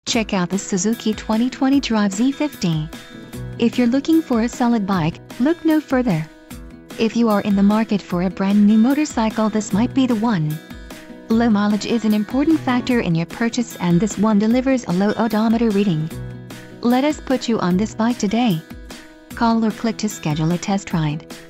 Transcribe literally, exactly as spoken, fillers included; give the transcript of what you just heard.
Check out the Suzuki twenty twenty D R Z fifty. If you're looking for a solid bike, look no further. If you are in the market for a brand new motorcycle, this might be the one. Low mileage is an important factor in your purchase, and this one delivers a low odometer reading. Let us put you on this bike today. Call or click to schedule a test ride.